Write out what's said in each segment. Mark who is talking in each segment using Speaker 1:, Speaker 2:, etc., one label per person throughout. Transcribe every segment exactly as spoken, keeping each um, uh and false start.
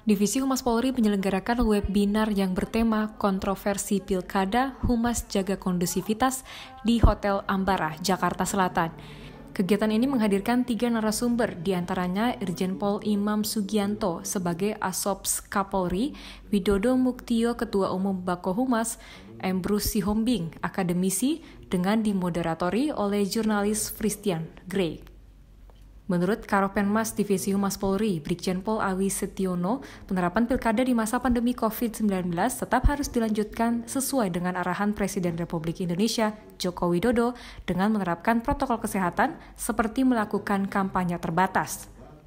Speaker 1: Divisi Humas Polri menyelenggarakan webinar yang bertema Kontroversi Pilkada Humas Jaga Kondusivitas di Hotel Ambara, Jakarta Selatan. Kegiatan ini menghadirkan tiga narasumber, diantaranya Irjen Pol Imam Sugianto sebagai Asops Kapolri, Widodo Muktio Ketua Umum Bako Humas, Embrus Sihombing, akademisi, dengan dimoderatori oleh jurnalis Christian Grey. Menurut Karopenmas Divisi Humas Polri, Brigjen Pol Awi Setiono, penerapan pilkada di masa pandemi covid sembilan belas tetap harus dilanjutkan sesuai dengan arahan Presiden Republik Indonesia, Joko Widodo, dengan menerapkan protokol kesehatan seperti melakukan kampanye terbatas.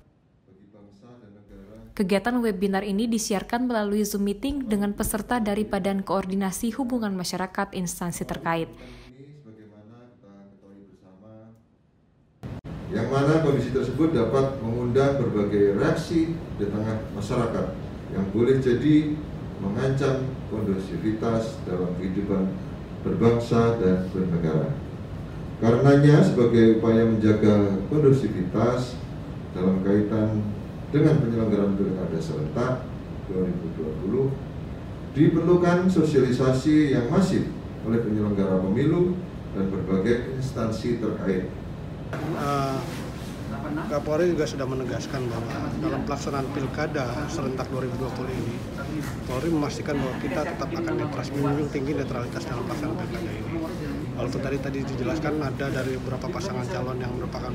Speaker 1: Kegiatan webinar ini disiarkan melalui Zoom Meeting dengan peserta dari Badan Koordinasi Hubungan Masyarakat instansi terkait.
Speaker 2: Yang mana kondisi tersebut dapat mengundang berbagai reaksi di tengah masyarakat yang boleh jadi mengancam kondusivitas dalam kehidupan berbangsa dan bernegara. Karenanya, sebagai upaya menjaga kondusivitas dalam kaitan dengan penyelenggaraan pilkada serentak dua ribu dua puluh, diperlukan sosialisasi yang masif oleh penyelenggara pemilu dan berbagai instansi terkait.
Speaker 3: Uh, Kapolri juga sudah menegaskan bahwa dalam pelaksanaan pilkada serentak dua ribu dua puluh ini, Polri memastikan bahwa kita tetap akan netral, menjunjung tinggi netralitas dalam pelaksanaan pilkada ini. Walaupun tadi tadi dijelaskan ada dari beberapa pasangan calon yang merupakan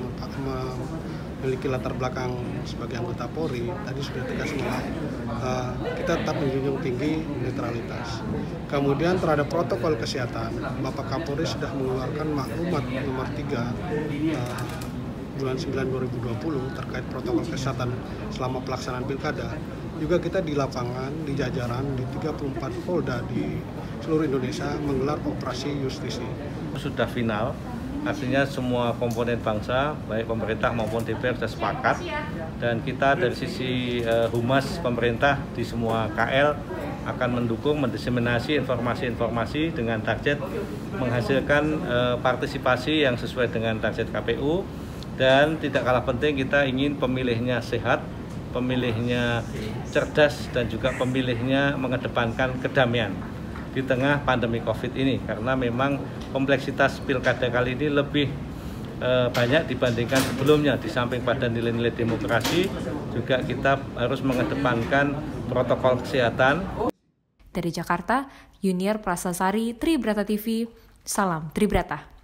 Speaker 3: memiliki latar belakang sebagai anggota Polri, tadi sudah tegas bahwa uh, kita tetap menjunjung tinggi netralitas. Kemudian terhadap protokol kesehatan, Bapak Kapolri sudah mengeluarkan maklumat nomor tiga uh, bulan sembilan dua ribu dua puluh terkait protokol kesehatan selama pelaksanaan pilkada. Juga kita di lapangan, di jajaran, di tiga puluh empat Polda di seluruh Indonesia menggelar operasi justisi.
Speaker 4: Sudah final, artinya semua komponen bangsa, baik pemerintah maupun D P R sudah sepakat, dan kita dari sisi uh, humas pemerintah di semua K L akan mendukung mendiseminasi informasi-informasi dengan target menghasilkan uh, partisipasi yang sesuai dengan target K P U, dan tidak kalah penting kita ingin pemilihnya sehat, pemilihnya cerdas, dan juga pemilihnya mengedepankan kedamaian di tengah pandemi COVID ini, karena memang kompleksitas pilkada kali ini lebih e, banyak dibandingkan sebelumnya. Di samping pada nilai-nilai demokrasi, juga kita harus mengedepankan protokol kesehatan.
Speaker 1: Dari Jakarta, Yuniar Prasasari, Tribrata T V, salam Tribrata.